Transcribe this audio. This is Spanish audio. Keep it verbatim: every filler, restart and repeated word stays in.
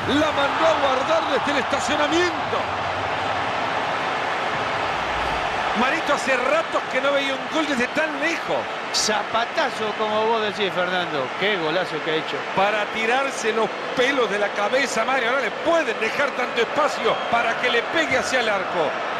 La mandó a guardar desde el estacionamiento. Marito, hace ratos que no veía un gol desde tan lejos. Zapatazo, como vos decís, Fernando. Qué golazo que ha hecho. Para tirarse los pelos de la cabeza, Mario. No le pueden dejar tanto espacio para que le pegue hacia el arco.